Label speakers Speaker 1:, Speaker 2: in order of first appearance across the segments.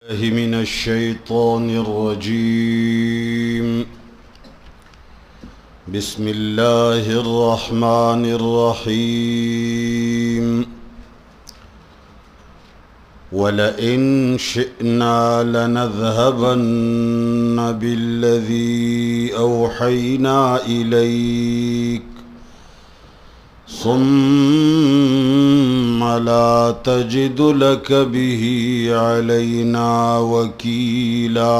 Speaker 1: من الشيطان الرجيم. بسم الله الرحمن الرحيم. ولئن شئنا لنذهبن بالذي أوحينا إليك ثم لا تجد لك به علينا وكيلا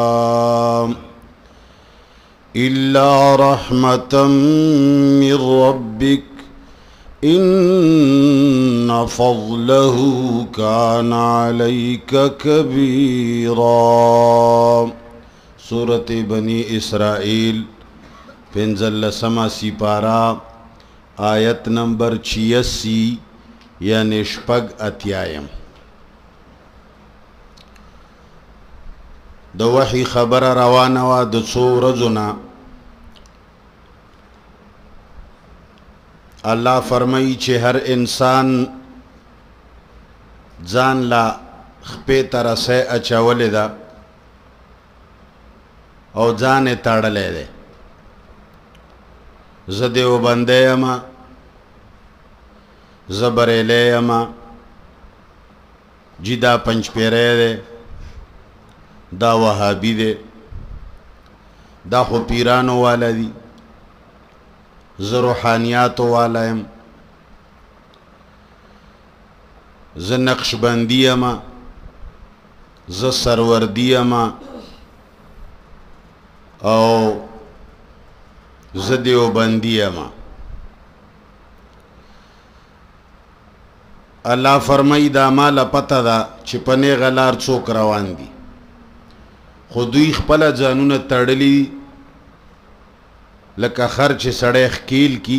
Speaker 1: إلا رحمة من ربك إن فضله كان عليك كبيرا. سورۃ بنی اسرائیل پنځلسمه سپارہ آیت نمبر 86 یعنی شپږ اتیایم. د وحی خبره روانه وه د څو ورځو نه. الله فرمایي چې هر انسان ځان لا خپې ته رسۍ اچولې ده او ځان یې تړلی دی. زه دیوبندی یمه، زه بریلی یمه، جی دا پنجپیری دی، دا وهابي دی، دا خو پیرانو والا دی، زه روحانیاتو والا یم، زه نقشبندی یمه، زه سروردی یمه او زه دیوبندی یمه. الله فرمایي دا ماله پته ده چې په نیغه لار څوک روان دي، خو دوی خپله ځانونه تړلي لکه خر چې سړی ښکیل کی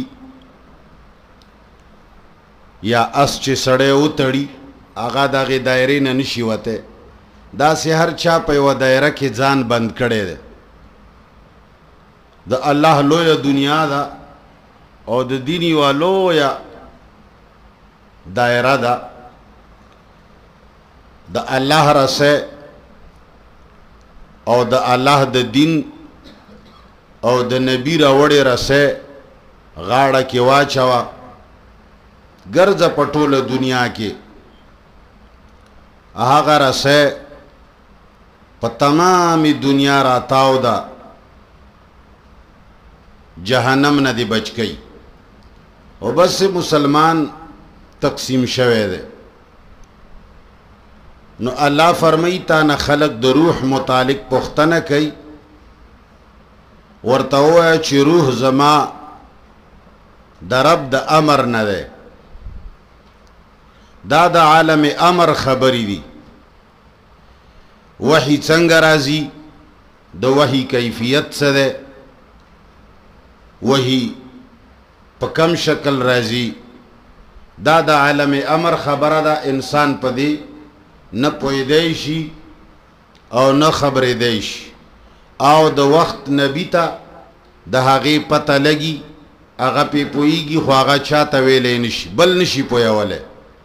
Speaker 1: یا اس چې سړی وتړي هغه د هغې دایرې نه نشي وتی. داسې هر چا په یوه دایره کې ځان بند کړی دی. د الله لویه دنیا ده او د دین یوه لویه دایره ده. د الله رسۍ او د الله د دین او د نبی راوړې رسۍ غاړه کې واچوه، ګرځه په ټوله دنیا کې. هغه رسۍ په تمامي دنیا راتاو ده، جهنم نه دی بچ گئی. او بس مسلمان تقسیم شوه ده. نو الله فرمایي تا نه خلق د روح متعلق پوښتنه کوي، ورته ووایه چې روح زما د رب د امر نه دی. دا د عالم امر خبرې دي. وحی څنګه راځي، د وحی کیفیت څه دی، وحی په کم شکل راځي، دا د عالم امر خبره ده. انسان په دې نه پوهېدی شي او نه خبرېدی شي، او د وخت نبی ته د هغې پته لګي، هغه پې پوهېږي خو هغه چا ته ویلی نشي، بل نشي پوهولی.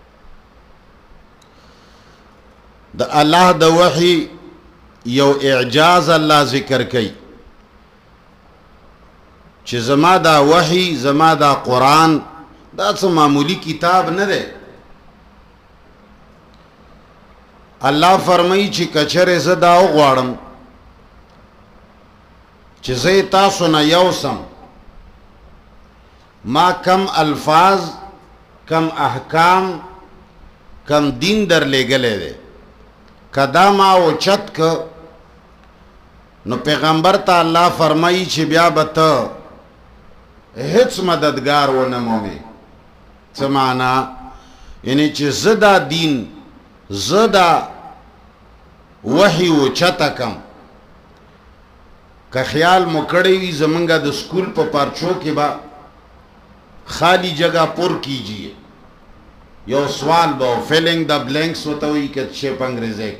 Speaker 1: د الله د وحی یو اعجاز الله ذکر کوي چې زما دا وحی، زما دا قرآن دا څه معمولی کتاب نه دی. الله فرمایي چې کچرې زه دا وغواړم چې زه تاسو نه یوسم، ما کم الفاظ، کم احکام، کم دین در لېږلی دی، که دا ما اوچت که نو پیغمبر ته الله فرمایي چې بیا به ته هیڅ مددگار ونه مومې. څه معنا؟ یعنی چې زه دا دین، زه دا وحی اوچته کم. که خیال مو کړی وي زمونږ د سکول په پارچو کې به خالی جگہ پر کیجیے، یو سوال به فیلنگ دا بلینکس ہوتا ہوئی کہ شیپ انگریزی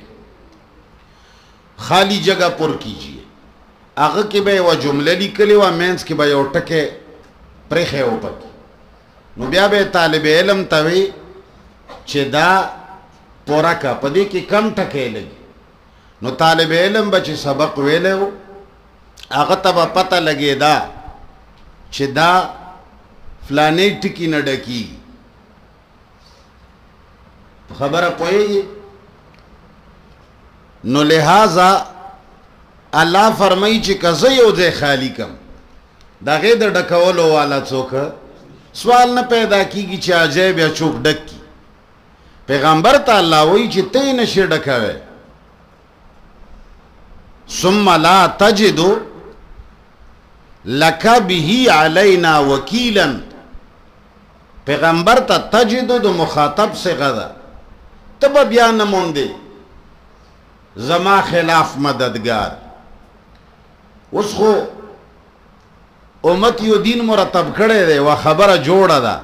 Speaker 1: خالی جگہ پر کیجیے. هغه کې به یوه جمله لیکلې وه، مینس کې به یو ټکی پرېښی و پکې. نو بیا به طالب علم ته وی چې دا پورا کا پدې کې کم ټکې لګي نو طالب علم به چې سبق ویلی و هغه ته به پته لګېده چې دا فلانې ټکي نه ډکېږي. خبره پوهېږي؟ نو لہذا الله فرمایي چې که زه یو ځای خالی کم د هغې د ډکولو والا څوک سوال نه پیدا کېږي چې اجای بیا څوک ډک کي. پیغمبر ته الله وایي چې ته یې نشې ډکوی. ثم لا تجد لک به علینا وکیلا. پیغمبر ته تجد د مخاطب صیغه ده، ته به بیا نه موندې زما خلاف مددگار. اوس خو امت یو دین مرتب کړی دی و خبره جوړه ده،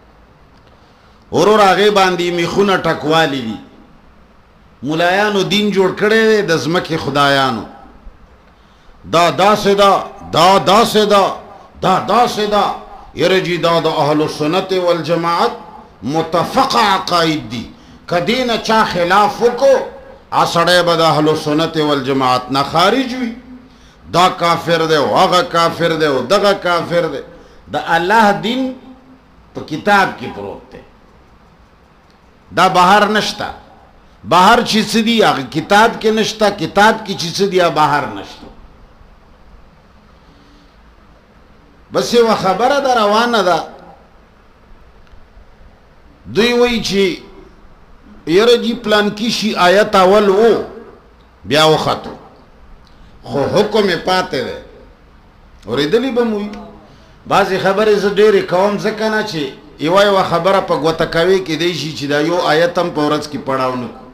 Speaker 1: ورور هغې باندې میخونه ټکوالی دي. ملایانو دین جوړ کړی دی د ځمکې خدایانو. دا داسې ده، دا داسې ده، دا داسې ده. یره جي دا د اهل السنت والجماعت متفق عقاید دي، که دې نه چا خلاف وکړو سړی به د اهل السنت والجماعت نه خارج وي. دا کافر دی او هغه کافر دی او دغه کافر دی. د الله دین په کتاب کې پروت دی، دا بهر نشته. بهر چې څه دي هغه کتاب کې نشته، کتاب کې چې څه دي بهر نشته. بس یوه خبره ده روانه ده، دوی وایي چې یره جي پلانکي شي آیت اول و بیا وختو خو حکم یې پاتې دی. اورېدلی به مو وي بعضې خبرې زه ډېرې کوم ځکه نه چې یوه خبره په ګوته کوي کیدی شي چې دا یو آیت هم په ورځ کې پړاو نه کړو.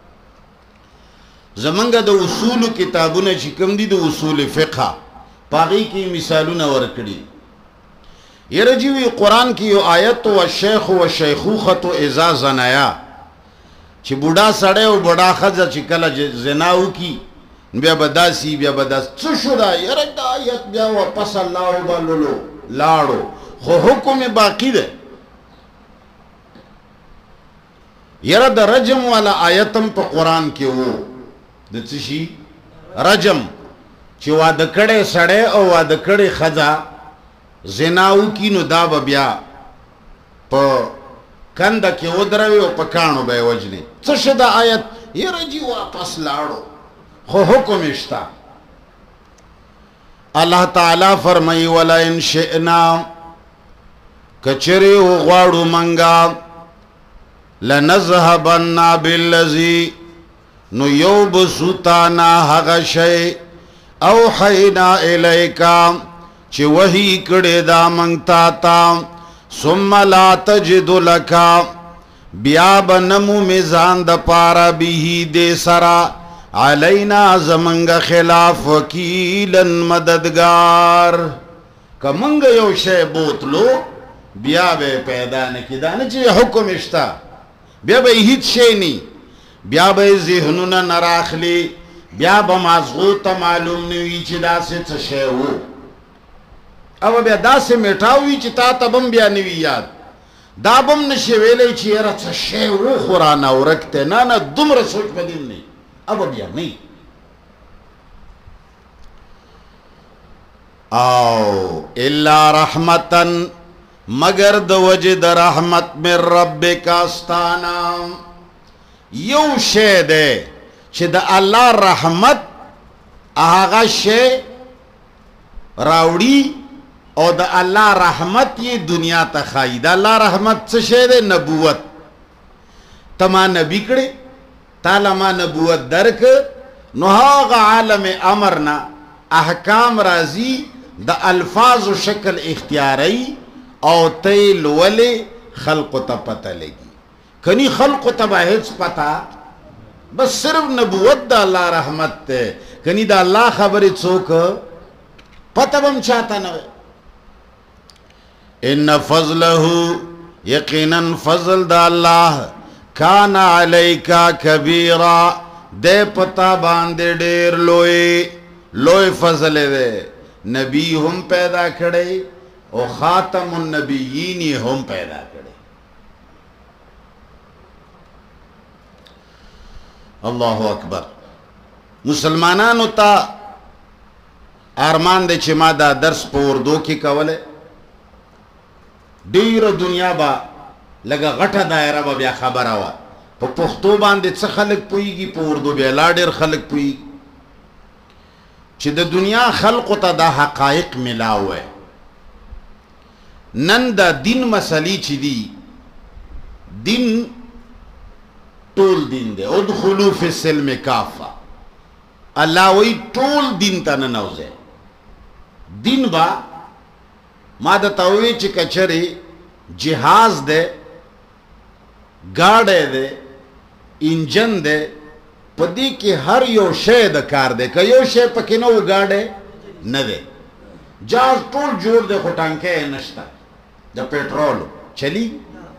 Speaker 1: زمونږ د اصولو کتابونه چې کوم دي د اصول فقه په هغې کې مثالونه ورکړي. یره جي وي قرآن کې یو آیت والشیخ والشیخوخة اذا زنیا، چې بوډا سړی او بوډا ښځه چې کله زنا وکړي بیا به داسې بیا به داسې. څه شو دا یاره دا آیت بیا واپس الله وبللو لاړو خو حکم یې باقي دی. یاره د رجم والا آیت هم په قرآن کې و، د څه شي رجم، چې واده کړی سړی او واده کړی ښځه زنا وکړي نو دا به بیا په کنده کې ودروي او په کاڼو به یې وجني. څه شو دا آیت؟ یاره جي واپس لاړو خو حکم اشتا. الله تعالی فرمایي ولئن شئنا کچری غواړو منګه لنذهبن بالذي نو یوبسو تانا هغه شی اوحینا الیکا چې وحی کړی دا منګ تا ثم لا تجد لک بیا بنمو میزان د پارا به دې سرا علینا زمنګ خلاف وکیلن مددگار. که منګ یو شی بوتلو بیا به پیدا نه کېدا نه چې حکم اشتا بیا به هیڅ شی نی، بیا به ذهنونه نه راخلي، بیا به مازغو ته معلوم نه وي چې داسې څه شی و او بیا داسې میټاو وي چې تا ته بم بیا نه وي یاد. دا بم نشي ویلی چې یاره څه شی و خو رانه ورک دی. نه نه دومره سوچ په دې نه اب بیا نه. او الا رحمتن مگر د وجه د رحمت من ربک استانا. یو شی دی چې د الله رحمت هغه شی راوړي او د الله رحمت یې دنیا ته ښایي. د الله رحمت څه شی دی؟ نبوت. ته ما نبي کړې، تعالی ما نبوت درک، نو هغه عالم امرنا احکام راځي د الفاظ و شکل اختیاری او تی لولی خلق تا پتا لگی. کنی خلق تا با هیچ پتا، بس صرف نبوت دا اللہ رحمت تے. کنی دا اللہ خبری چوک پتا بم چاہتا نوے. ان فضلہو یقینا فضل دا اللہ کان علیکا کبیرا دے پتا باندے دیر لوئے فضل دے. نبی ہم پیدا کھڑے اور خاتم النبیین ہم پیدا کھڑے. اللہ اکبر. مسلمانانو ته ارمان دی چې ما دا درس په اردو کې کوله، ډیره دنیا به لږه غټه دایره به بیا خبره وه، په پښتو باندې څه خلک پوهېږي، په اردو بیا لا ډېر خلک پوهېږي چې د دنیا خلقو ته دا حقایق ملاو وی. نن دا دین مسئلې چې دي، دین ټول دین دی، ادخلوا فی السلم کافه، الله وی ټول دین ته ننوځئ. دین با ما د توی چې کچري جهاز دی، گاڑی دی، انجن دی، پدې کې هر یو شی د کار دی، که یو شی پکې نه و گاڑی نه دی. جهاز ټول جوړ دی خو ټانکۍ یې نشته د پټرولو، چلی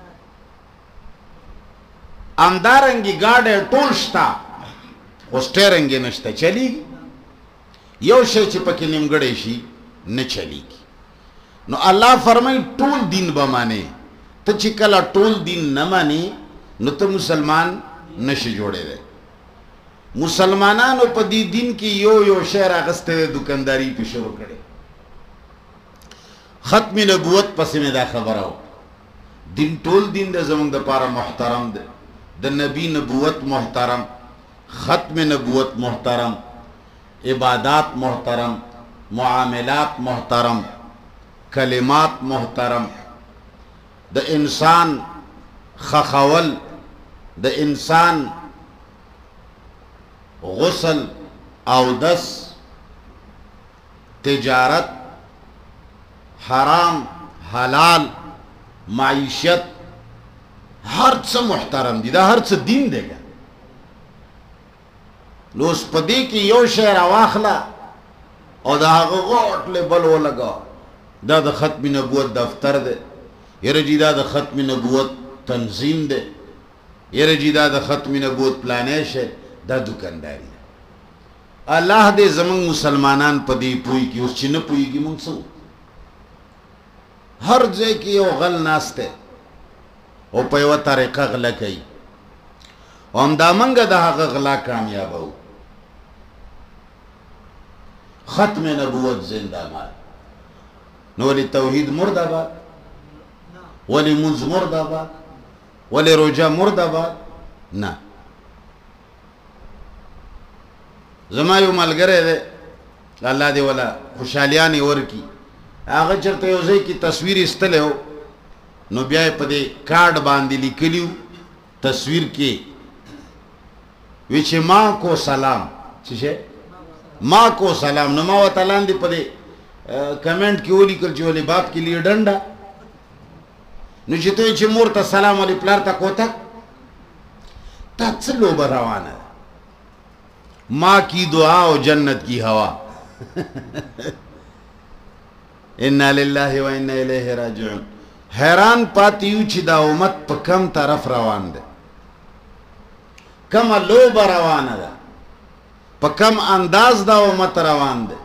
Speaker 1: همدارنګې گاڑی ټول شته خو سټیرنګ یې نشته، چلیږي. یو شی چې پکې نیمګړی شي نه چلیږي. نو الله فرمایي ټول دین به مانې. ته چې کله ټول دین نه مانې نو ته مسلمان نشي جوړېدی. مسلمانانو په دې دین کې یو یو شی راغستی دی، دکانداري پې شروع کړې. ختم نبوت پسې مې دا خبره وه، دین ټول دین دی زموږ دپاره محترم دی، د نبی نبوت محترم، ختم نبوت محترم، عبادات محترم، معاملات محترم، کلمات محترم، د انسان خخول، د انسان غسل، اودس، تجارت، حرام حلال، معیشت، هر څه محترم دي، دا هر څه دین دی. نو اوس په دې کې یو شی راواخله او د هغه غوټ لیبل ولګوه، دا د ختم نبوت دفتر دی، یره جي دا د ختم نبوت تنظیم دی، یره جي دا د ختم نبوت پلانې شی، دا دکانداري ده. الله دې زموږ مسلمانان په دې پوهېږي. اوس چې نه پوهېږي موږ څه وکړو؟ هر ځای کې یو غل ناست دی او په یوه طریقه غله کوي، او همدا موږ د هغه غلا کامیابوو. ختم نبوت زنده باد. نو ولې توحید مرد آباد، ولې منځ مرد آباد، ولې روژه مرد آباد؟ نه. زما یو ملګری دی، الله دې ولا خوشحالیانې ورکي، هغه چېرته یو ځای کې تصویر ایستلی و، نو بیا یې په دې کارډ باندې لیکلي و تصویر کې، وی چې ما کو سلام، څه شی ما کو سلام. نو ما ورته لاندې په دې کمنټ کې ولیکل چې ولې باپ کې لیے ډنډه. نو چې ته چې مور ته سلام ولې پلار ته کوتک، تا څه لوبه روانه ده؟ ماں کی دعا و جنت کی ہوا. انا للہ و انا الیہ راجعون. حیران پاتیو چې دا امت په کم طرف روان ده، کم لوبه روانه ده، په کم انداز دا امت روان ده.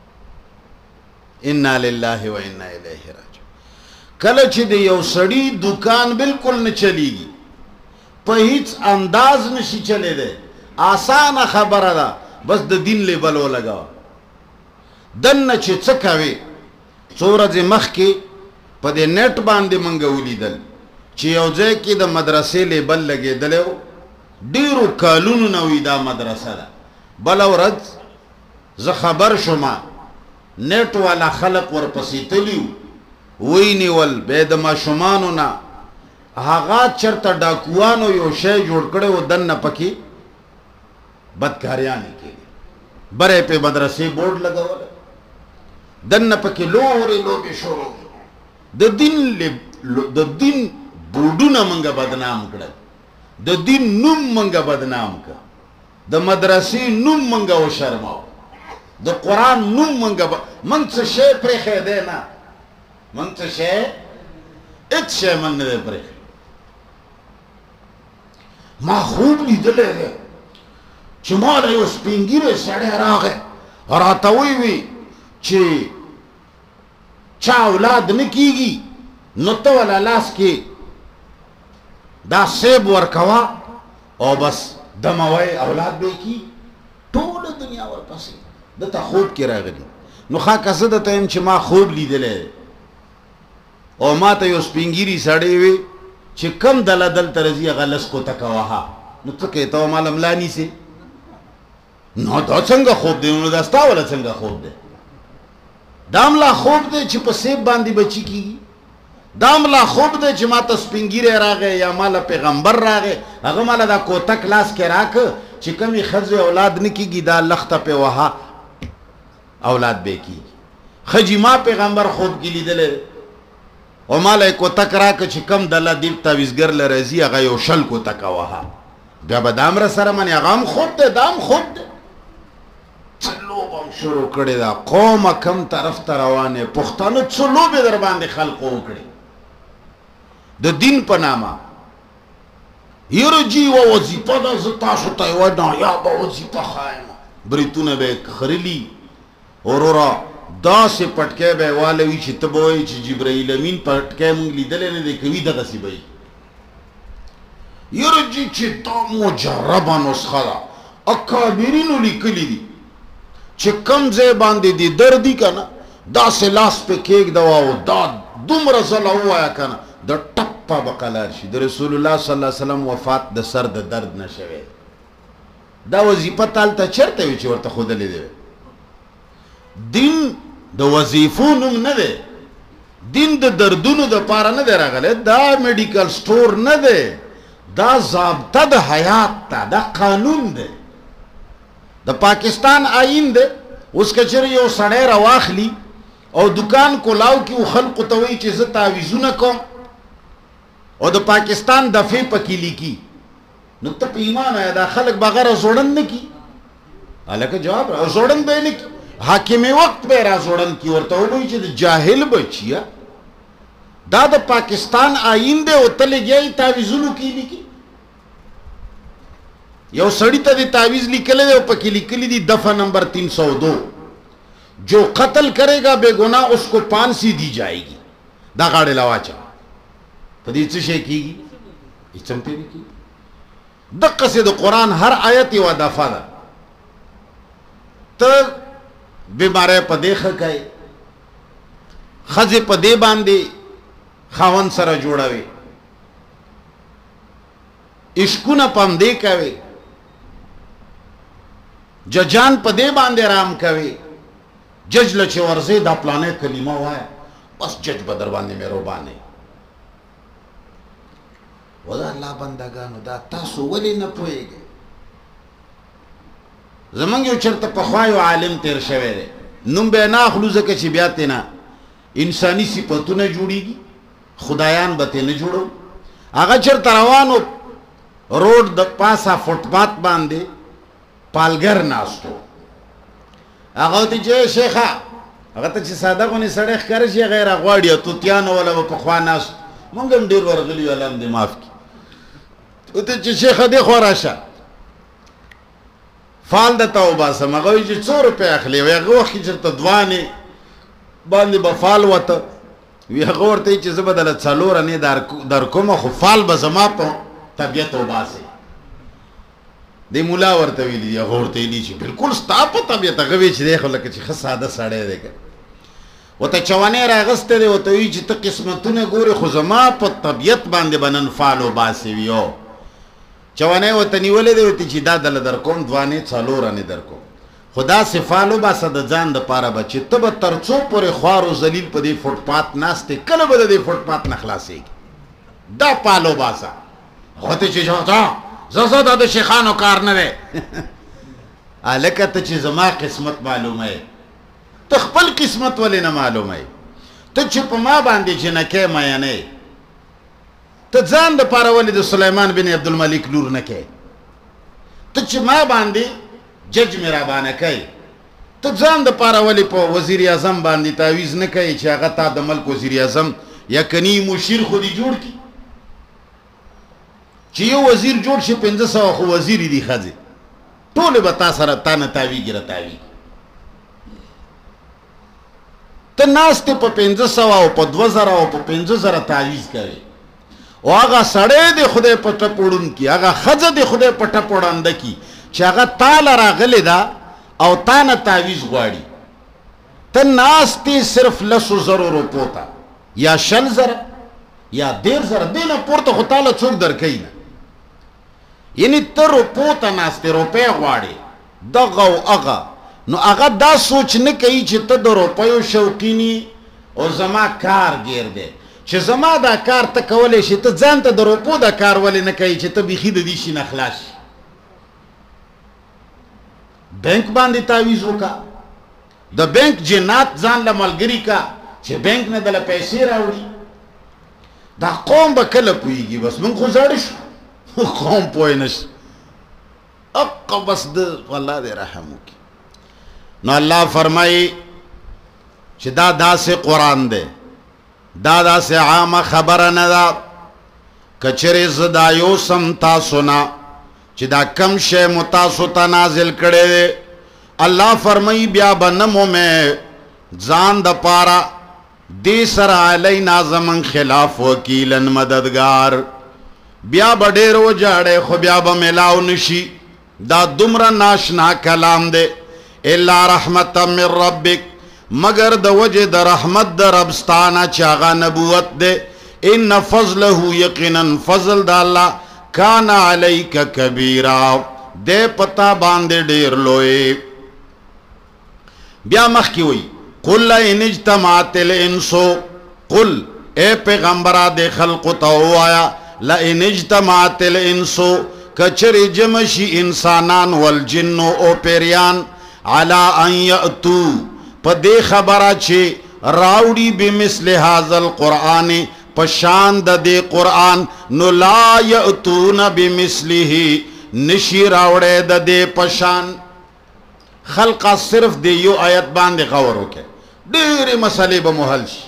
Speaker 1: انا للہ و انا الیہ راجعون. کله چې د یو سړي دکان بالکل نه چلیږي، په هیڅ انداز نشي چلیدی، آسانه خبره ده، بس د دین لیبل ولګوه. دننه چې څه کوې، څو ورځې مخکې په دې نیټ باندې موږ ولیدل چې یو ځای کې د مدرسې لیبل لګېدلی و، ډېرو کالونو نه وي دا مدرسه ده. بله ورځ زه خبر شوم، نیټ والا خلق ورپسې تلي وی نیول، بیا د ماشومانو نه هغه چېرته ډاکوانو یو شی جوړ کړی و، دننه پکې بدکاریانې کېدې، بره پې مدرسې بورډ لګولی، دننه پکې لورې لوبې شروع. د دین بورډونه موږ بدنام کړل، د دین نوم موږ بدنام کړ، د مدرسې نوم موږ وشرماو، د قرآن نوم موږ څه شی پرېښی دی نه، موږ څه شی هېڅ شی موږ نه دی پرېښی. ما خوب لیدلی دی چې ما له یو سپین ږیری سړی راغی، راته وی چې چا اولاد نه کیږي نو ته ولا لاس کې دا سیب ورکوه او بس دموی اولاد به کی. ټول دنیا ورپسې دته خوب کې راغلی. نو خاکه زه درته یم چې ما خوب لیدلی او ما ته یو سپین ږیري سړی وی چې کم دله دلته راځي هغه لس کوتکه وهه. نو ته کوې ته ماله ملا نیسې؟ نو دا څنګه خوب دی؟ نو دا ستا والا څنګه خوب دی؟ دا ملا خوب دی چې په سیب باندې بچي کېږي. دا ملا خوب دی چې ما ته سپین ږیری راغی یا ماله پیغمبر راغی هغه ماله دا کوتک لاس کې راکه چې کمې ښځې اولاد نه کېږي دا لخته پې وهه اولاد به کېږي. ښه جي ما پیغمبر خوب کې لیدلی او ماله یې کوتک راکه چې کم دله دیب تعویزګر له راځي هغه یو شل کوتکه وهه. بیا به دا مره سره منې هغه هم خوب دی دا هم خوب دی. څه لوبه هم شروع کړې ده. قومه کم طرف ته روانې پښتانه څه لوبې در باندې خلقو وکړې د دین په نامه. یره جي یوه وظیفه ده زه تاسو ته یوه نایابه وظیفه ښایم. بریتونه به یې خرلي وروره داسې پټکی به یې والوي چې ته به وایې چې جبرائیل امین پټکی مونږ لیدلی نه دی کوي دغسې به وي. یره جي چې دا مجربه نسخه ده اکابرینو لیکلي دي چې کم ځای باندې دې درد دي که نه داسې لاس پې کېږده او دا دومره ځله ووایه که نه د ټپه به قلار شي. د رسول الله صلی الله علیه وسلم وفات د سر د درد نه شوی. دا وظیفه تا هلته چېرته وي چې ورته ښودلې دی؟ دین د وظیفو نوم نه دی. دین د دردونو دپاره نه دی راغلی. دا میډیکل سټور نه دی. دا ضابطه د حیات ته دا قانون دی. د پاکستان آئین دی. اوس که چېرې یو سړی راواخلي او دکان کولاو کې و خلقو ته وایي چې زه تعویزونه کوم او د پاکستان دفعې پکې لیکي نو ته په ایمان آیا دا خلک به هغه راځوړند نه کي؟ هلکه جواب راځوړند به یې نه کي. حاکم وقت به یې راځوړند کي. ورته ووایي چې د جاهل بچیه دا د پاکستان آئین دی او ته لګیا یې تعویزونو کې لیکي. یو سړی ته د تعویز لیکلی دی او پکې لیکلی دي دفعہ نمبر 302 جو قتل کرے گا بے گناہ اس کو پھانسی دی جائے گی. دا غاړې له واچه په دې څه شی کېږي؟ هېڅ هم پرې نه کېږي. دقسې د قرآن هر آیت یوه دفعه ده. ته بیماری په دې ښه کوې ښځې په دې باندې خاوند سره جوړوي عشقونه په همدې کوي ججان په دې باندې رام کوي. جج له چې ورځې دا پلانې کلمه وایه بس جج به در باندې مهربان دی. و د الله بندګانو دا تاسو ولې نه پوهېږئ؟ زمونږ یو چېرته پخوا یو عالم تېر شوی دی نوم به یې نه اخلو ځکه چې بیا ترې نه انساني صفتونه جوړېږي خدایان به ترې نه جوړو. هغه چېرته روان و روډ د پاسه فوټپات باندې پالګر ناستو. هغه ورته چې شیخه هغه ته چې ساده غونې سړی ښکاره شي هغه یې راغواړي توتیانو والا به پخوا ناست مونږ هم ډېر ورغلي یو الله هم دې معاف کړي. ورته چې شیخه دې خوا راشه فال درته وباسم. هغه وایي چې 100 روپۍ اخلي. وایي هغه وخت کې چېرته دوانې باندې به فال وته وي هغه ورته وایي چې زه به دله 4 انې در کومه خو فال به زما په طبیعت وباسئ. دی مولا ورته ویلي دي هغه ورته ویلي چې بلکل ستا په طبیعت. هغه وایي چې دی خو لکه چې ښه ساده سړی دی که ورته چوانۍ راغستی دی ورته وایي چې ته قسمتونه ګورې خو زما په طبیعت باندې به نن فال وباسې وي. او چوانۍ ورته نیولې دی ورته چې دا دله در کوم 2 انې 4 انې در کوم خو داسې فال وباسه د ځان دپاره به چې ته به تر څو پورې خوار و ذلیل په دې فوټپات ناست یې کله به د دې فوټپات نه خلاصېږي. دا فال وباسه. هغه ته چې زه دا د شیخانو کار نه دی. هلکه ته چې زما قسمت معلومه یې ته خپل قسمت ولې نه معلومه یې؟ ته چې په ما باندې جنکۍ میینې ته ځان دپاره ولې د سلیمان بن عبدالملک لور نه کوې؟ ته چې ما باندې جج مې رابانه کوې ته ځان دپاره ولې په وزیر اعظم باندې تعویز نه کوې چې هغه تا د ملک وزیر اعظم یا کنی مشیر خو دې جوړ کړي چې یو وزیر جوړ شي 500 خو وزیرې دي ښځې ټولې به تا سره تا نه تاویږي راتاویږي. ته ناست په 500 او په 2000 او په 5000 تعویز کوي او هغه سړی د خدای په ټپ وړونکي هغه ښځه د خدای په ټپ وړانده کي چې هغه تاله راغلې ده او تا نه تعویز غواړي، ته ناستې صرف 100,000 روپو ته یا 100,000 یا 1,500 دې نه پورته خو تاله څوک درکوي نه. یعنی ته روپو ته ناستې، روپۍ غواړې دغه او هغه، نو هغه دا سوچ نه کوي چې ته د روپیو شوقیني او زما کار ګیر دی، چې زما دا کار ته کولی شي، ته ځان ته د روپو دا کار ولې نه کوي چې ته بیخي د دې شي نه خلاص شي. بینک باندې تعویز وکړه، د بینک جنات ځان له ملګري کا چې بینک نه دله پیسې راوړي. دا قوم به کله پوهېږي؟ بس موږ خو زاړه شو، قوم پوه نه شي. اقا بس د الله دې رحم وکړي. نو الله فرمایي چې دا داسې قرآن دی، دا داسې عامه خبره نه ده. که چېرې زه دا یوسم تاسو نه چې دا کم شی مو تاسو ته نازل کړی دی، الله فرمایي بیا به نه مومې ځان د پاره دې سره علینا زمن خلاف وکیلن مددگار. بیا به ډېر وجاړې خو بیا به میلاو نشي. دا دومره ناشنا کلام دی. الا رحمتا من ربک، مگر د وجه د رحمت د ربستانه چې هغه نبوت دی. ان فضله، یقینا فضل د الله، کان علیک کبیرا، دے پتا باندې ډیر لوی. بیا مخکی وی قل ان اجتمعت الانس، قل اے پیغمبرا دے خلق توایا لئن اجتمعت الانس، کچری جمشی انسانان والجن او پیریان علا ان یأتو، پا دے خبرا چھے راوڑی بمثل هذا القرآن، پشان دا دے قرآن، نو لا یأتون بمثله، نشی راوڑے دا دے پشان. خلقا صرف دے یو آیت باندے غور ہوکے دیر مسئلے بمحل شی.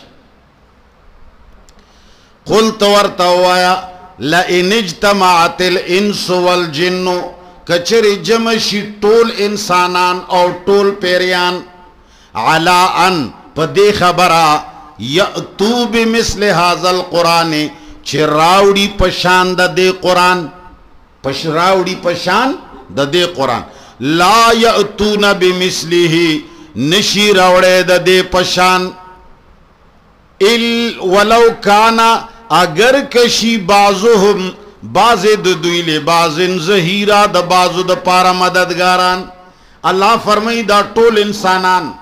Speaker 1: قل تورتا ہوایا لئن اجتمعت الانس والجن، کچری جمشی طول انسانان اور طول پیریان علا ان پا دے خبرہ یأتو بمثل هذا القرآن، چی راوڑی پشان دا دے قرآن، راوڑی پشان دا دے قرآن. لا یأتون بمثله، نشی راوڑے دا دے پشان. ولو کانا، اگر کشی بعضهم، بعض دوی لبعض ظہیرہ، دا بعض دا پارا مددگاران. اللہ فرمائی دا طول انسانان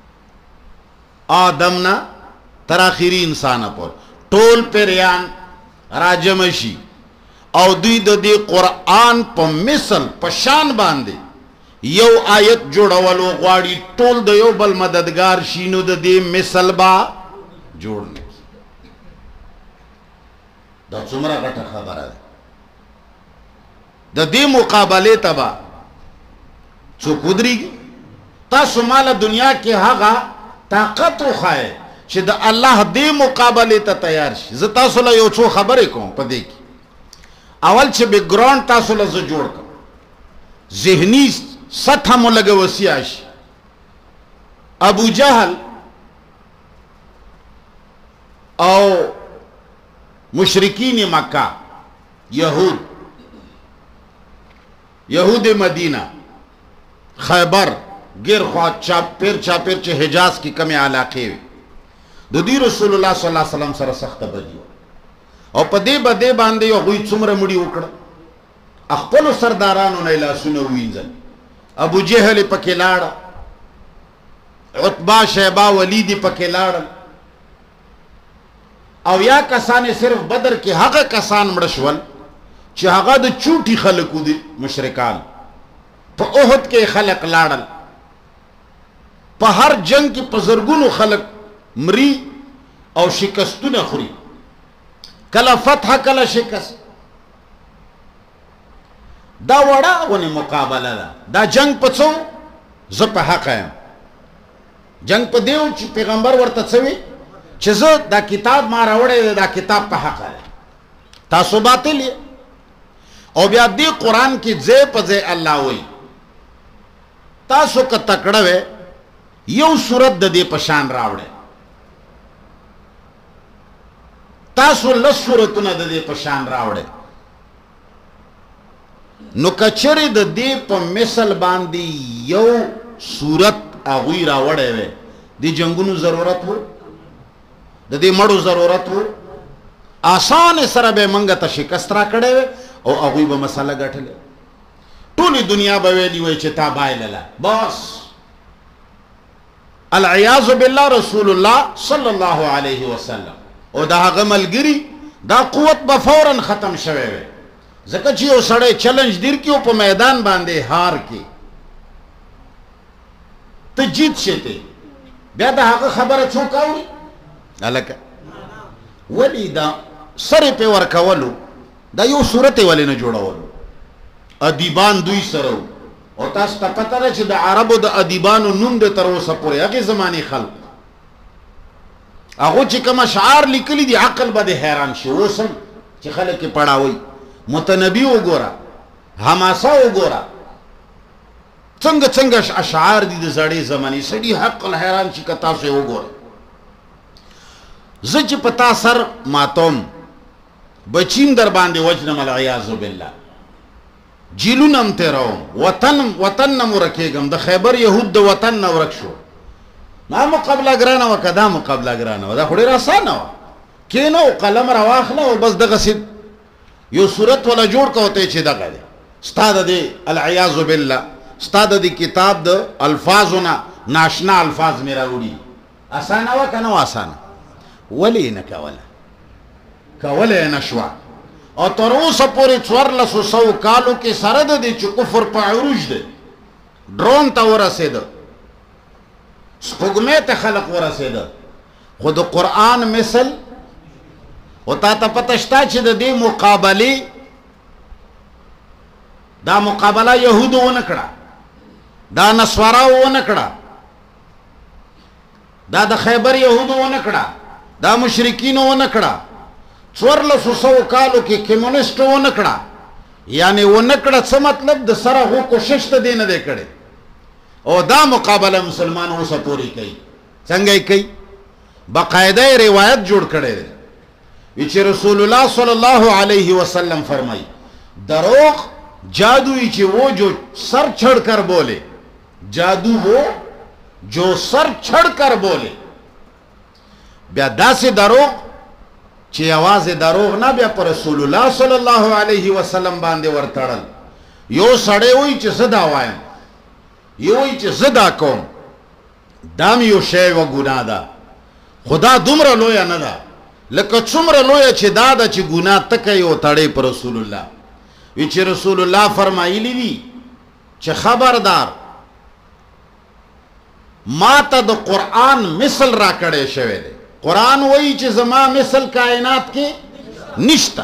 Speaker 1: آدمنا تر آخری انسان پر ټول پیریان راجمشي او دوی د دې قرآن په مثل په شان باندې یو آیت جوړولو غواړي، ټول د یو بل مددگار شي، نو د دې مثل با جوړ نه. دا څومره غټه خبره ده. د دې مقابله ته به څوک ودرېږي؟ تاسو ماله دنیا کې هغه طاقت وښایئ چې د الله دې مقابله ته تیار شي. زه تاسو له یو څو خبرې کوم په دې کې. اول چې بیک ګراوند تاسو له زه جوړ کړم، ذهني سطح مو لږه وسیع شي. ابو جهل او مشرکین مکہ، یہود مدینہ، خیبر، گیر خواہ چاپیر چه حجاز کی کمی علاقے وی، دو دی رسول اللہ صلی اللہ علیہ وسلم سره سخت بدی او په دې بده باندې یو غوی څومره مړي وکړه، خپل سردارانو نه لاسونه وینځل. ابو جهل پکې لاړ، عتبہ شیبہ ولید پکې لاړ، او یا کسان صرف بدر کې هغه کسان مړ شول چې هغه د چوټي خلکو دي مشرکان. په احد کې خلق لاړل، په هر جنگ کې په زرګونو خلق مری او شکستونه خوري، کله فتح کله شکست. دا وړه ونی مقابله ده. دا جنگ په څو زه په حق یم. جنگ په دیو چې پیغمبر ورته څوي چې زه دا کتاب ما راوړی، دا کتاب په حق دی، تاسو باطل یې. او بیا دې قرآن کې ځای په ځای الله وایي تاسو که تکړه وې یو صورت د دې په شان راوړی، تاسو لس صورتونه د دې په شان راوړی. نو کچری د دې په مثل باندې یو صورت اغوی راوړې وې دی جنگونو ضرورت وو د دې مړو ضرورت وو آسان سره به منګه ته شکست را کړې وې او اغوی به مسله ګټلې ټولې دنیا به ویلي وای چې تا بایلله بس العیاذ بالله رسول الله صلی الله علیه وسلم او دا هغه ملګری دا قوت به فوراً ختم شوی وي ځکه چې یو سړی چلنج دیر کې او په میدان باندې هار کې ته جیت شته بیا دا هغه خبره څوک اوري الکه ولی دا سره په ورکولو دا یو صورت ولې نه جوړولو ادیبان دوی سره او تاسو ته پته ده چې د عربو د ادیبانو نوم د تر اوسه پورې هغه زماني خلق هغه چې کوم اشعار لیکلي دي عقل به حیران شي اوسم چې خلک پڑھاوي متنبی وګوره حماسه وګوره څنګه څنګه اشعار دي د زړې زماني سړي حق حیران شي کتا سه وګوره زج پتا سر ماتوم بچیم در باندې وجنم العیاذ بالله جیلونم تیروم وطن مرکیگم د خیبر یهود د وطن نورک شو ما مقابله ګرانه وکدا مقابله ګرانه و دا خوري راسانه و کینو قلم را واخله او بس دغه سید یو صورت ولا جوړ کوته چې دغه دی استاد دی العیاذ بالله استاد دی کتاب د الفاظنا ناشنا الفاظ میرا وړي اسانه و کنه اسانه ولی نه کوله نشوا او تر اوسه پورې 1400 کالو کې سره د دې چې کفر په عروج دی ډرون ته ورسېد سپوږمۍ ته خلق ورسېد خو د قرآن مثل او تا ته پته شته چې د دې مقابلې دا مقابله یهودو ونه کړه دا نصاراو ونه کړه دا د خیبر یهودو ونه کړه دا مشرکینو ونه کړه 1400 کالو کې کمیونست ونه کړه یعنی ونه کړه څه مطلب د سره هو کوشش ته دی نه دی کړی او دا مقابله مسلمان اوسه پوری کوي څنګه کوي باقاعده روایت جوړ کړی دی چې رسول الله صلی الله علیه وسلم فرمائی دروغ جادوی چې وہ جو سر چھڑ کر بولے جادو وہ جو سر چھڑ کر بولے بیا داسې دروغ چې आवाज دروغ نه بیا پر رسول الله صلی الله علیه وسلم باندې ورتړل یو سړی وای چې صدا وایم یو وای چې صدا کوم دام یو شی و ګناه ده خدا دومره لوی نه ده لکه څومره لوی چې دا د چې ګناه تکي او تړي پر رسول الله وی چې رسول الله فرمایلی دي چې خبردار ما ته د قرآن مثل را کړی شوی دی قرآن وہی چې زما مثل کائنات کې نشتا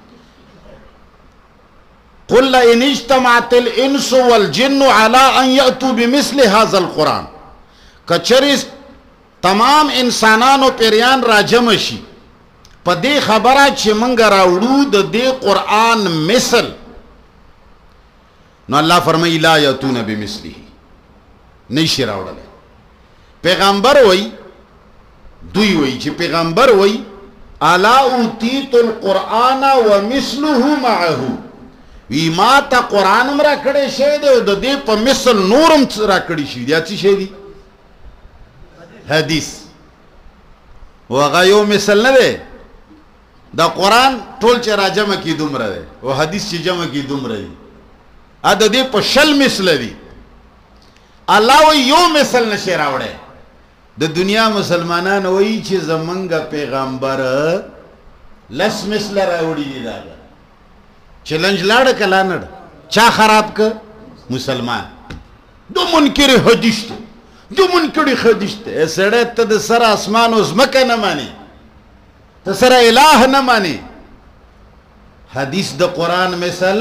Speaker 1: قل ان اجتمعت الانس والجن على ان ياتوا بمثل هذا القرآن کچری تمام انسانانو پیریان راجم شي په دې خبره چې مونږ راوړو د دې قرآن مثل نو الله فرمایي لا یاتون بمثله نشي راوړل پیغمبر وای دوی وای چې پیغمبر وای الا اوتیت القرآن ومثله معه وی ما ته قرآن مرا کړی شه دی او د دې په مثل نورم را کړی شي یا څه شي دی حدیث وغه یو مثل نه دی دا قرآن ټول چې را جمع کی دومره دی او حدیث چې جمع کی دومره دی ا د دې په شل مثل دی الله وی یو مثل نشي راوړی د دنیا مسلمانان وایي چې زمونږ پیغمبر لس مثل راوړي دي دا چیلنج لاړ کلا نړ چا خراب ک مسلمان دو منکر حدیث دو منکر حدیث سړی ته د سر اسمان او زمکه نه مانی ته سر الہ نه مانی حدیث د قرآن مثل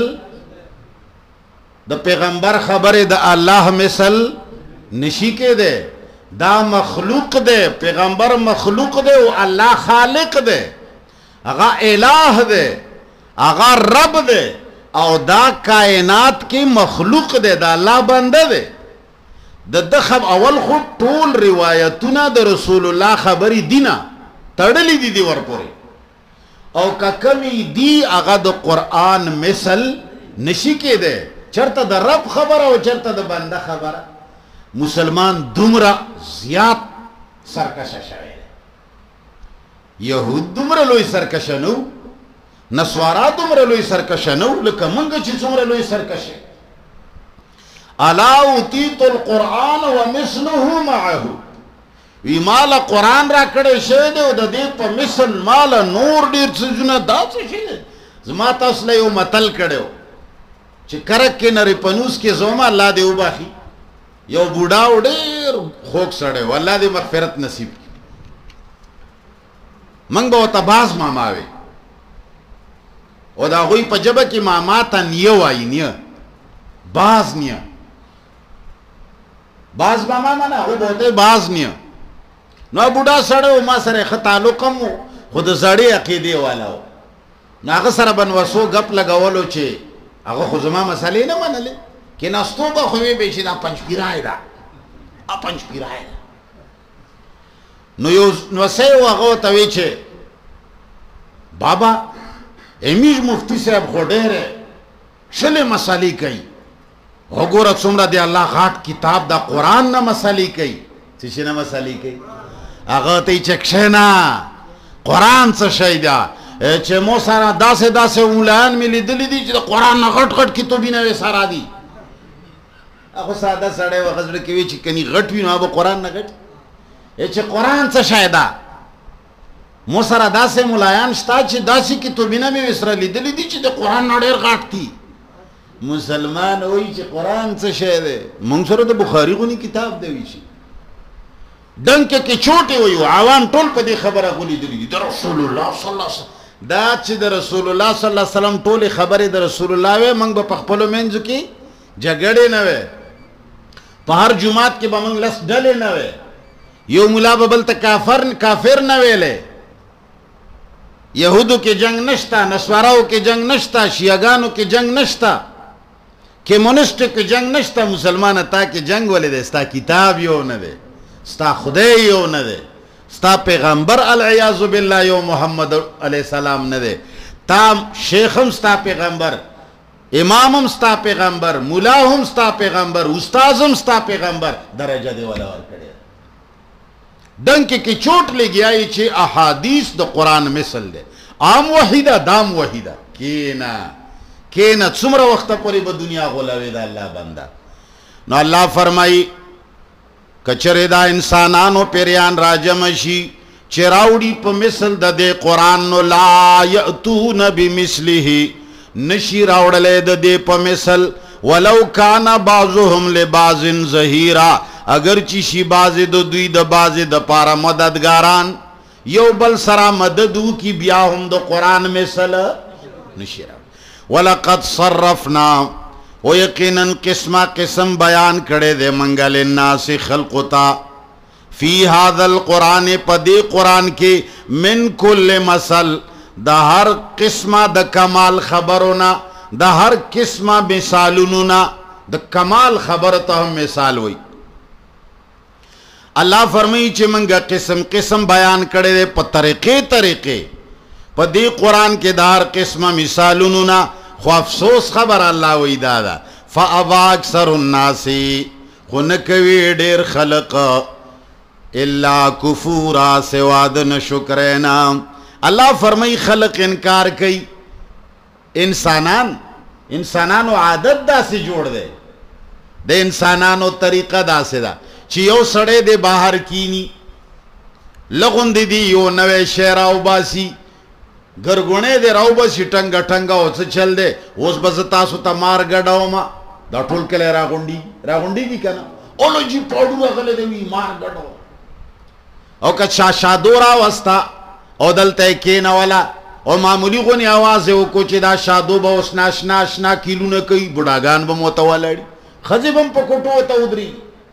Speaker 1: د پیغمبر خبره د الله مثل نشی کې ده دا مخلوق دے پیغمبر مخلوق دے او اللہ خالق دے اغا الہ دے اغا رب دے او دا کائنات کی مخلوق دے دا اللہ بندہ دے دا دخب اول خود طول روایتونا دا رسول اللہ خبری دینا تڑلی دی ورپوری او کا کمی دی اغا دا قرآن مثل نشی کے دے چرتا دا رب خبر او چرتا دا بندہ خبر مسلمان دومره زیات سرکشه شوی دی. یهود دومره لوی سرکشه نو، نسوارا دومره لوی سرکشه نو لکه منگه چی څومره لوی سرکشه. الا اوتیت القرآن ومثله معه، وی مالا قرآن را کڑے شوی دی او د دې په مثل مالا نور ډیر څیزونه دا څه شي دی. زما تاسو له یو متل کړو چې کرک کې نری پنوس کې زوما الله دې وباخي. یو بوډا و ډیر خوږ سړی و، الله دې مغفرت نصیب کړي. منګ به ورته باز ماما وي او د هغوی په ژبه کې ماما ته نیه وایي، نیه باز نیه، باز ماما مانا هغوی به ورته باز نیه. نو بوډا سړی و، ما سره ښه تعلق هم و خو د زړې عقیدې والا و. نو هغه سره به نوسو ګپ لګولو چې هغه خو زما مسلې نه منلې، کېناستو به خو وی به چې دا پنجپیرای ده، پنجپیرای ده. نو یو نوسی و هغه ورته وی چې بابا امیج مفتی صاحب خو ډېرې شلې مسلې کوي، وګوره څومره د الله غاټ کتاب د قرآن نه مسلې کوي. څه شي نه مسلې کوي؟ هغه ته یې چې کښېنه قرآن څه شی ده، چې مو سره داسې داسې مولایان مې لیدلي دي چې د قرآن نه غټ غټ کتابونه یې سره دي. هغه ساده سړی و، هغه زړه کې وي چې کني غټ وي نو هغه قرآن نه غټ، چې قرآن څه شی ده. مو سره داسې مولایان شته چې داسې کتابونه مې سره لیدلي دي چې د قرآن نه ډېر غټ دي. مسلمان وایي چې قرآن څه شی دی، موږ سره د بخاري غونې کتاب دی. وایي چې ډنکه کې چوټې وایو، عوام ټول په دې خبره غولیدلي دي د رسول الله صلی الله علیه وسلم. دا چې د رسول الله صلی الله علیه وسلم ټولې خبرې د رسول الله وې، موږ به په خپلو منځو کې جګړې نه وې، په هر جماعت کې به موږ لس ډلې نه وې، یو ملا به بل ته کافر نه ویلې. یهودو کې جنگ نشته، نسواراو کې جنگ نشته، شیعاګانو کې جنگ نشته، کمونسټو کې جنگ نشته. مسلمانه تا کې جنگ ولې دی؟ ستا کتاب یو نه دی، ستا خدای یو نه دی، ستا پیغمبر العیاذ بالله یو محمد علیہ السلام نه دی. تا شیخ هم ستا پیغمبر، امام هم ستا پیغمبر، مولا هم ستا پیغمبر، استاذ هم ستا پیغمبر، درجه دی ولا ورکړي. ډنکې کې چوټ لګیایي چې احادیث د قرآن مثل دی، عام وحیده دام وحیده. کینا څومره وخته پورې به دنیا غولوي د الله بنده. نو الله فرمایي کچره دا انسانانو پیریان راجم شي چې راوړي په مثل د دې قرآن، نو لا یأتون بمثله، نشي راوړلی د دې په مثل. ولو کان بعضهم لبعض ظهیرا، اگر چی شي بعضې د دوی د بعضې د پاره مددګاران، یو بل سره مدد وکړي، بیا هم د قرآن مثل نشي راوړی. ولقد صرفنا، و یقیناً قسمہ قسم بیان کڑے دے منگا للناس خلقتا، فی هذا القرآن پدی قرآن کی من کل مثل، دا ہر قسمہ دا کمال خبرونا، دا ہر قسمہ مثالوننا، دا کمال خبرتا ہم مثال ہوئی. اللہ فرمائی چی منگا قسم قسم بیان کڑے دے پا طریقے پدی قرآن کے دا ہر قسمہ مثالوننا. خو افسوس خبر اللہ وی دادا فابا اکثر الناس، خو نکوی دیر خلق الا کفورا سواد نشکرینا. اللہ فرمائی خلق انکار کئی. انسانانو عادت دا سی جوڑ دے، دے انسانانو طریقہ دا سی دا چی یو سڑے دے باہر کینی لغن دی یو نوے شیراو باسی، گرگونے دے راو بسی ٹنگا ٹنگا ہو سے چل دے، اوز بزتاسو تا مار گڑاو ما دا ٹھول کلے راگونڈی کی کنا اولو جی پوڑو اگلے دے وی مار گڑاو او کچھ شادو راو استا او دلتا کینا والا او معمولی غنی آوازے او کوچی دا شادو با اس ناشنا کیلو نکی بڑاگان با موتا والاڑی خزی بم پکوٹو ہوتا ادری.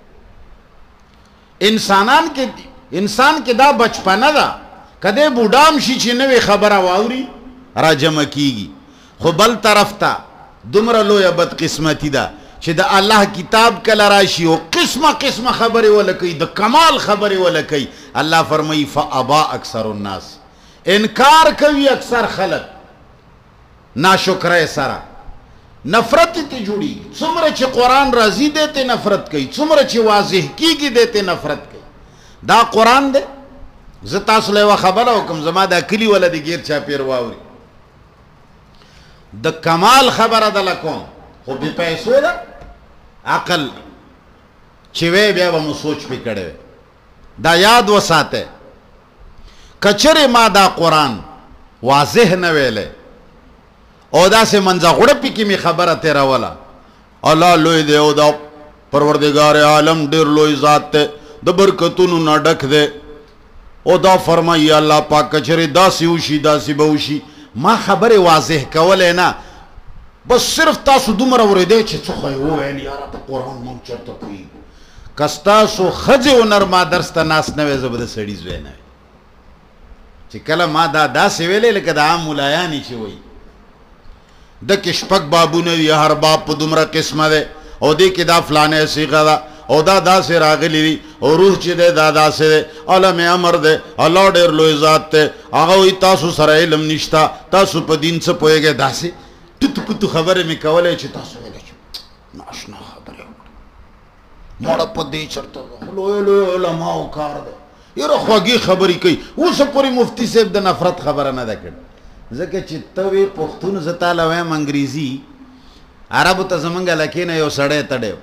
Speaker 1: انسان کے دا بچپنا دا کدے بوډام شي چې نوې خبره واوري را جمع کیږي. خو بل طرف ته دومره لویه بدقسمتي ده چې د الله کتاب کله راشي او قسمه خبرې ولا کوي، د کمال خبرې ولا کوي. الله فرمایي فابا اکثر الناس، انکار کوي اکثر خلق ناشکرۍ سره. نفرت ته جوړي. څومره چې قرآن راځي دی ته نفرت کوي، څومره چې واضح کیږي دی ته نفرت کوي. دا قرآن دی. زه تاسو له یوه خبره وکړم، زما دا کلي وله د ګیر چاپېر واوري، د کمال خبره دله کوم، خو بې پیسو ده. عقل چې وی بیا به مو سوچ پې کړی وی. دا یاد وساته، کچرې ما دا قرآن واضح نه ویلی او داسې منځه غوړپې کې مې خبره تېروله، الله لوی دی او دا پروردګار عالم ډېر لوی ذات دی، د برکتونو نه ډک دی، او دا فرمایي الله پاک کچرې داسې وشي داسې به وشي. ما خبرې واضح کولی نه، بس صرف تاسو دومره اورېدی چې څه خو یې وویل یاره په قرآن مونږ چېرته پوهېږو. که ستاسو ښځې و نر ما درس ته ناست نه وی، زه به د سړي زوی نه وی. چې کله ما دا داسې ویلی لکه د عام ملایانې چې وایي دکې شپږ بابونه دي، هر باب په دومره قسمه دی او دې کې دا فلانه صیغه ده او دا داسې راغلی دي او روح چې دی دا داسې دی، عالم امر دی، الله ډېر لوی ذات دی. هغه وایي تاسو سره علم نشته، تاسو په دین څه پوهېږئ. داسې ټوتو پوتو خبرې مې کولی چې تاسو ویلی چې ناشنا خبرې وکړه، مړه په دې چېرته لوی لوی علماو کار دی، یاره خوږې خبرې کوي. اوسه پورې مفتي صاحب د نفرت خبره نه ده کړې. ځکه چې ته وې پښتون، زه تاله وایم انګریزي. عربو ته زمونږ لکې نه یو سړی تړی،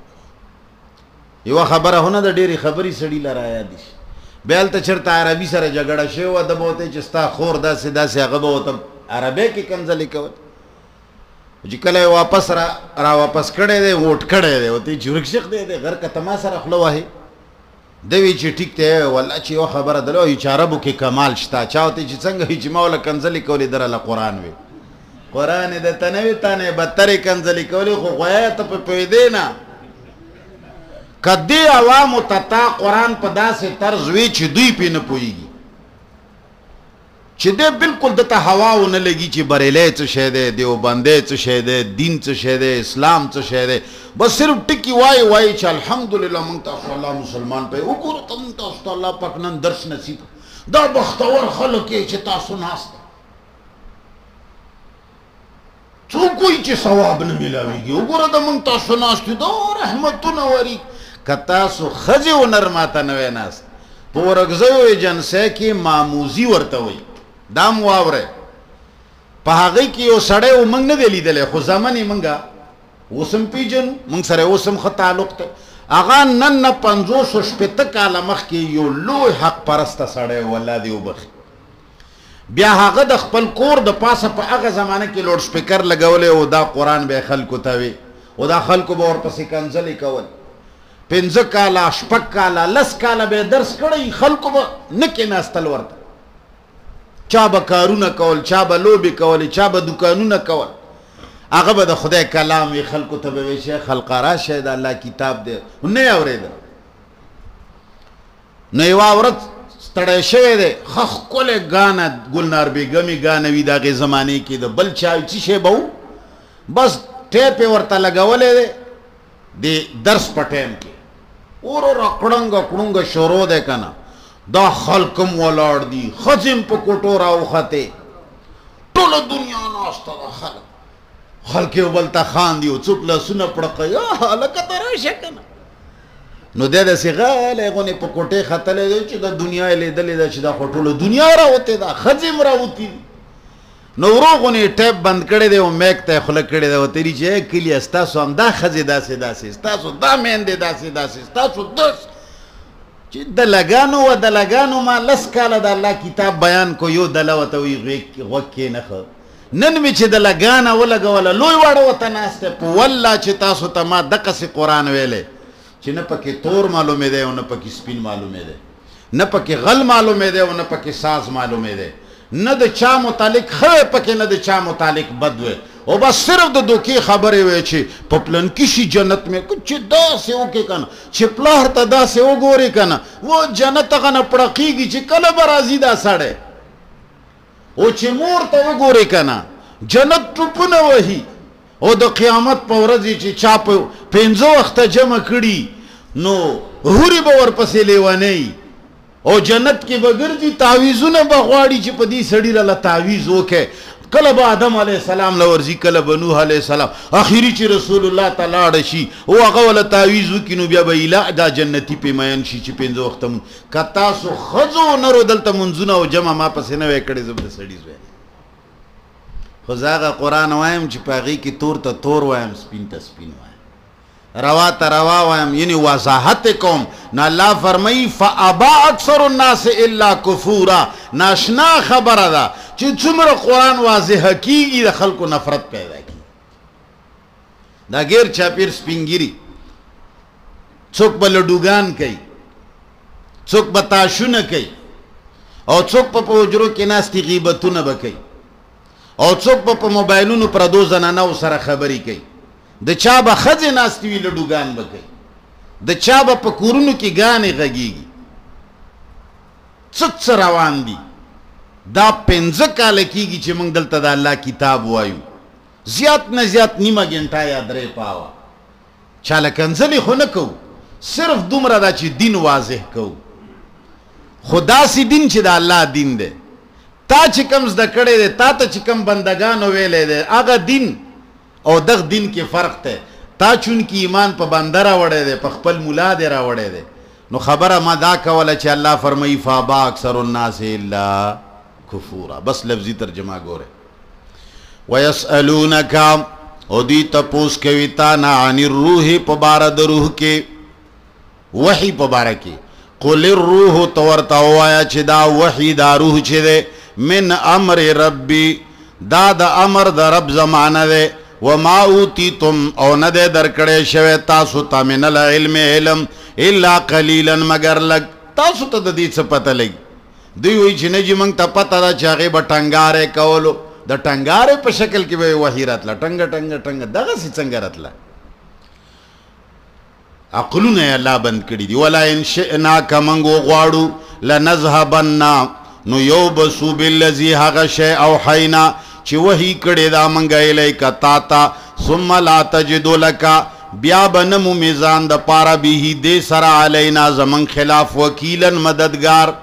Speaker 1: یوه خبره هو نه ده، ډېرې خبرې سړي له رایادې شي. بیا هلته چېرته عربي سره جګړه شوې وه، ده به ورته چې ستا خور داسې داسې، هغه به ورته عربۍ کې کنځلې کول. چې کله یې واپس را واپس کړی دی، ووټ کړی دی، ورته چې ورکشق دی دی غر که ته ما سره خوله وهې. ده وی چې ټیک دی والله چې یوه خبره ده وایي چې عربو کې کمال شته. چا ورته چې څنګه وي چې ما وله کنځلې کولې در له قرآن وي. قرآن یې درته نه وي، تا نه یې بدترې کنځلې کولې، خو غویه ته په پوهېدې نه. که دې عوامو ته تا قرآن په داسې طرز وی چې دوی پې نه پوهېږي، چې دی بالکل دته هوا ونه لګي چې بریلی څه شی دی، دیوبندی څه شی دی، دین څه شی دی، اسلام څه شی دی، بس صرف ټکي وایي چې الحمدلله مونږ تاسو الله مسلمان پې وګورو ته مونږ تاسو ته الله پاک نن درس نصیب. دا بختور خلک یې چې تاسو ناست څوک وایي چې ثواب نه میلاویږي، وګوره د مونږ تاسو ناست یو دا رحمتونه وري. که تاسو ښځې و نر ماته نه وی ناست، په ورکزیو ایجنسۍ کې ماموزي ورته وایي. دا م واورئ، په هغې کې یو سړی و موږ نه دی لیدلی، خو زمن یې موږ اوس هم پېژنو، موږ سره اوس هم ښه تعلق دی. هغه نن نه 560 کاله مخکې یو لوی حق پرسته سړی و، الله دې وبخي. بیا هغه د خپل کور د پاسه په هغه زمانه کې لوډ سپیکر لګولی او دا قرآن به یې خلکو ته وی او دا خلکو به ورپسې کنځلې کول. 5 کاله 6 کاله 10 کاله به یې درس کړی، خلکو به نه کېناستل ورته. چا به کارونه کول، چا به لوبې کولې، چا به دکانونه کول. هغه به د خدای کلام وي، خلکو ته به وی شیخ خلقه راشه د الله کتاب دی، نه یې اورېده. نو یوه ورځ ستړی شوی دی، ښه ښکلی ګانه ګلنار بیګمې ګانه وي د هغې زمانې کې، د بل چا څه شی به و، بس ټیپ یې ورته لګولی دی د درس په ټایم کې. ورو کړنګه کړنګه شروع دی که نه، دا خلک هم ولاړ دي، ښځې هم په کوټو راوختې، ټوله دنیا ناسته ده، خلک یو بل ته خاندي او څوک لاسونه پړقوي، هلکه ته راشه که نه. نو دی داسې غلی غونې په کوټې ختلی دی چې د دنیا یې لیدلې ده چې دا خو ټوله دنیا راوتې ده، ښځې هم راوتي دي. نو ورو غونې ټیپ بند کړی دی او میک ته یې خوله کړې ده، ورته ویلي چې کلیه ستاسو همدا ښځې داسې داسې، ستاسو دا میندې داسې داسې، ستاسو داس چې دلګانو و دلګانو ما 10 کاله د الله کتاب بیان کو، یو دله ورته وایي غوږ کېنښه. نن مې چې دلګانه ولګوله لوی واړه ورته ناست دی، په والله چې تاسو ته ما دقسې قرآن ویلی چې نه پکې تور معلومې دی او نه پکې سپین معلومې دی، نه پکې غل معلومې دی او نه پکې ساز معلومې دی، نه د چا متعلق ښه پکې نه د چا متعلق بد وی، او بس صرف د دوکې خبرې وی چې په پلنکي شي جنت مې چې داسې وکړې که نه، چې پلار ته داسې وګورې که نه، و جنت هغه نه پړقېږي چې کله به راځي دا سړی، او چې مور ته وګورې که نه جنت ټوپونه وهي، او د قیامت په ورځ چې چا په 5 وخته جمع کړي نو هورې به ورپسې لیونی، او جنت کې به ګرځي، تعویذونه به غواړي چې په دې سړي راله تعویذ وکړي. کله به آدم علیه السلام لورځي کله به نوح علیه السلام اخري چې رسول الله ته لاړه شي او هغه وله تعویض وکړي نو بیا به اله دا جنتي پې مین شي چې 5 وخته که تاسو ښځو نرو دلته منځونه او جمع ما پسې نه وی کړې زه به د سړي زوی خو زه هغه قرآن وایم چې په هغې کې تور ته تور وایم سپین ته سپین وایم روا ته روا وایم یعنی وضاحت کوم نو الله فرمایي فابا اکثر الناس الا کفورا ناشنا خبره ده چې څومره قرآن واضح کېږي د خلکو نفرت پیدا کېږي دا غیر چاپیر سپینګیري څوک به لډوګان کوي څوک به تاشونه کوي او څوک په حجرو کې ناستې غیبتونه به کوي او څوک په موبایلونو پردو زنانو سره خبرې کوي د چا به ښځې ناستې وي لډوګان به کوي د چا به په کورونو کې ګانې غږېږي څه روان دي دا 15 کاله کېږي چې موږ دلته د الله کتاب وایو زیات نه زیات نیمه ګنټه یا 3 پاوه چاله کنځلې خو نه کوو صرف دومره ده چې دین واضح کوو خو داسې دین چې د الله دین دی تا چې کوم زده کړی دی تا ته چې کوم بندګانو ویلی دی هغه دین او دغه دین کې فرق دی تا چونکې ایمان په بنده راوړی دی په خپل ملا دی راوړی دی نو خبره ما دا کوله چې الله فرمایي فابا اکثر الناس الا کفورا بس لفظی ترجمه ګوره ویسألونک او دی تپوس کوي تا نه عن الروح په باره د روح کې وحی په باره کې قل الروح تو ورته ووایه چې دا وحی دا روح چې دی من امر ربی دا د امر د رب زمانه دی وما اوتیتم او نه دی درکړی شوی تاسو ته من العلم علم الا قلیلا مگر لږ تاسو ته د دې څه پته لګي دوی وایي چې نه جي موږ ته پته ده چې هغې به ټنګارې کولو د ټنګارې په شکل کې به یې وحي راتله ټنګه ټنګه ټنګه دغسې څنګه راتله عقلونه یې الله بند کړي دي ولا ان شئنا که موږ وغواړو لنذهبنا نو یوبسو بالذي هغه شی اوحینا چې وحي کړی دا موږ الیک تا ته ثم لا تجد لک بیا به نه مو میزان د پاره به دې سره علینا زمون خلاف وکیلا مددگار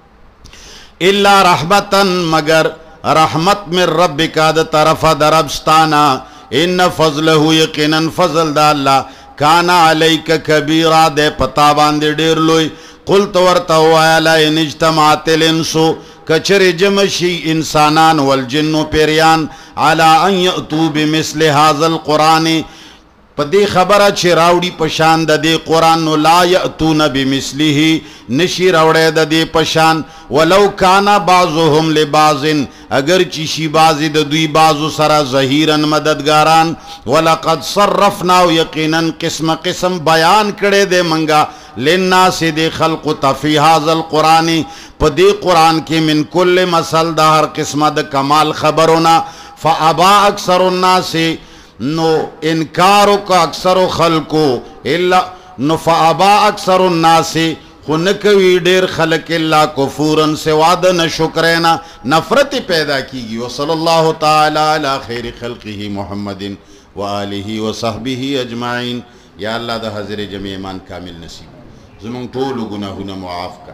Speaker 1: الا رحمتا مگر رحمت من ربک د طرف د ربستانا ان فضله یقینا فضل د الله کان علیک کبیرا د پتا باندې ډیر لوی قلت ورته ووایه لا ان اجتمعت الانس کچر جمع شي انسانان والجن پیریان علی ان یأتوا بمثل هذا القرآن په دې خبره چې راوړي په شان د دې قرآن نو لا یأتون بمثله نشي راوړی د دې په شان ولو کان بعضهم لبعض اگر چې شي بعضې د دوی بعضو سره ظهیرا مددګاران ولقد صرفنا یقینا قسم قسم بیان کړی دی منګه للناس د خلقو ته فی هذا القرآن په دې قرآن کې من کل مثل د هر قسمه د کمال خبرونه فابا اکثر الناس نو انکارو کا اکثر خلقو الا نو فابا اکثر الناس خو نکوی ډیر خلق الا کفورن سوا د نشکرینا نفرت پیدا کیږي وصلی الله تعالی علی خیر خلقه محمد و آله و صحبه اجمعین یا الله د حضر جمع ایمان کامل نصیب زمون ټول گناهونه معاف کا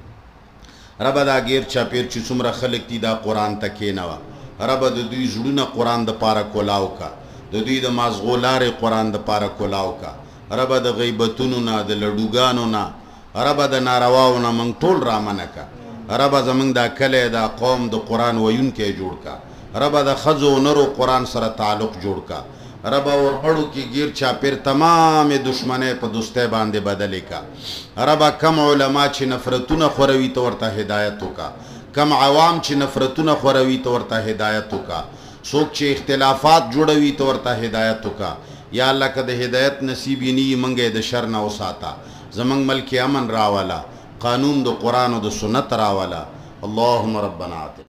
Speaker 1: رب دا غیر چاپیر چې څومره خلق دي دا قرآن ته کېنوه رب د دوی زړونه قرآن د پاره کولاو کا د دوی د مازغولارې قرآن د پاره کولاو کا رب د غیبتونو نه د لډوګانو نه رب د نارواو نه موږ ټول رامنه کا رب زموږ دا کلی دا قوم د قرآن ویونکی جوړ کا رب د ښځو نرو قرآن سره تعلق جوړ کا رب ورغړو کې گیر چاپیر تمام دشمنۍ په دوستۍ باندې بدلې کا رب کم علما چې نفرتونه خوروي ته ورته هدایت وکا کم عوام چې نفرتونه خوروي ته ورته هدایت وکا څوک چې اختلافات جوړوي ته ورته هدایت وکا یا الله که د هدایت نصیب یې نه منګې د شر نه وساته زمونږ ملک امن راوله قانون د قرآن او د سنت راوله اللهم ربنا